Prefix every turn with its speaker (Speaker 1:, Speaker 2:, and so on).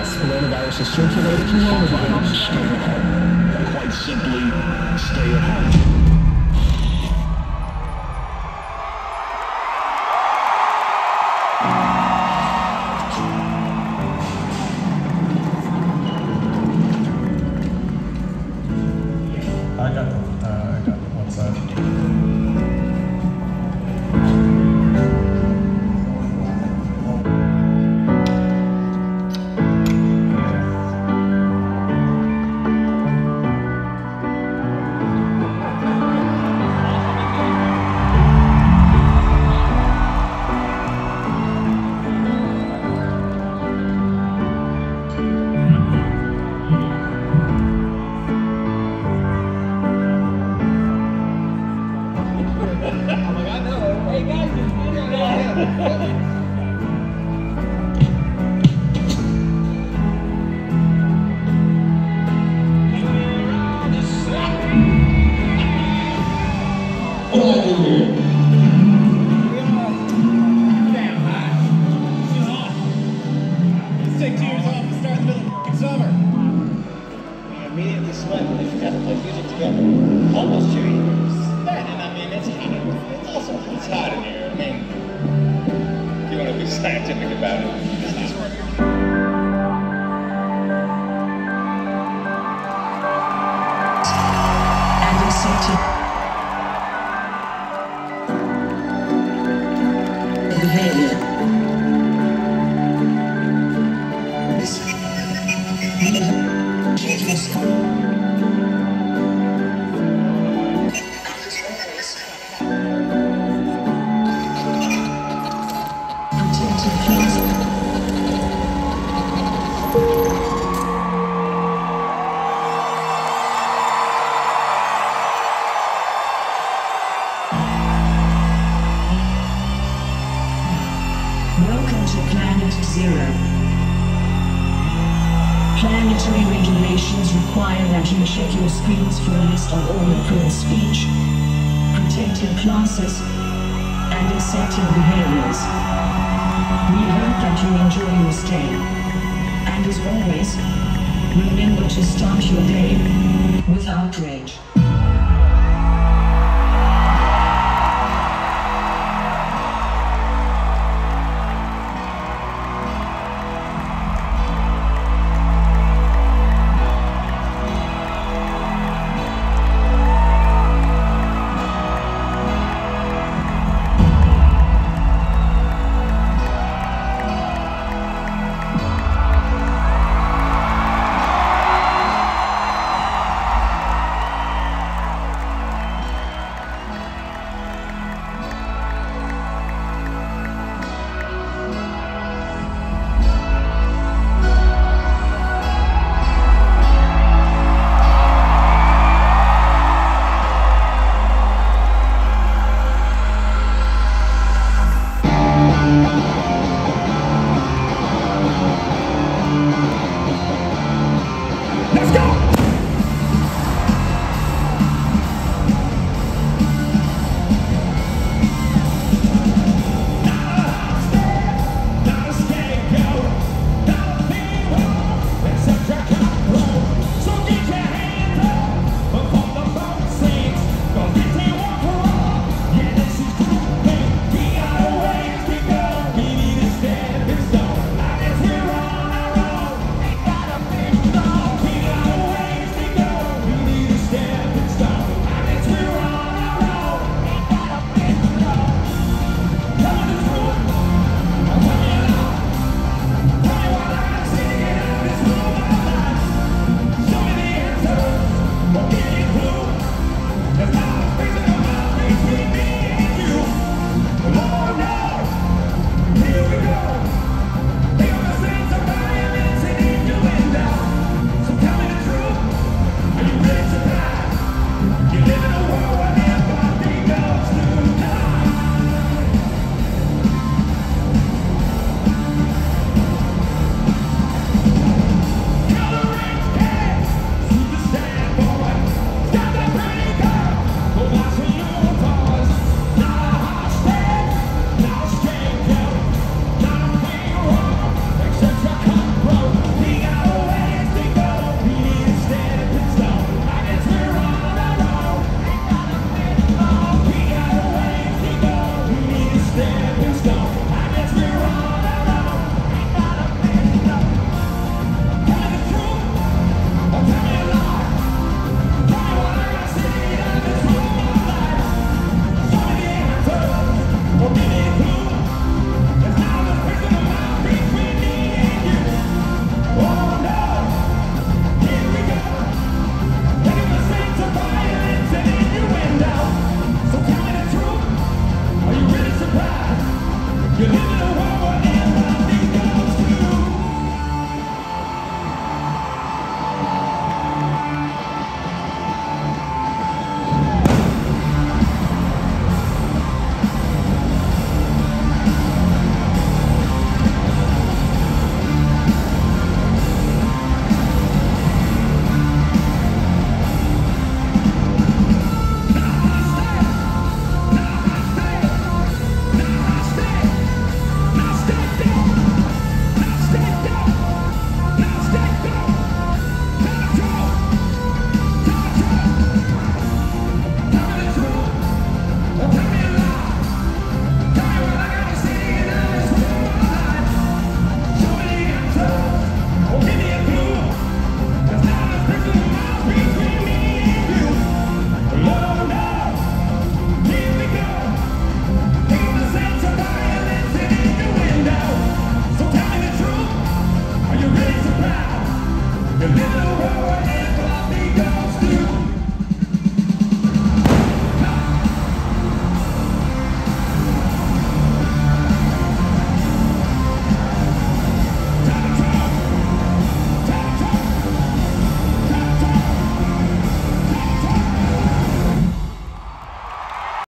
Speaker 1: Coronavirus is circulating. Coronavirus. Stay at home. Quite simply, stay at home.
Speaker 2: I got them. One side.
Speaker 3: Immediately sweat when they forgot to play music together. Almost 2 years. Man, and I mean, it's hot. It's hot in here. I mean, if you want to be scientific about it, it's hot.
Speaker 4: And accepted behavior. Welcome to Planet Zero. Planetary regulations require that you check your screens for a list of all approved speech, protected classes, and accepted behaviors. We hope that you enjoy your stay. And as always, remember to start your day with outrage.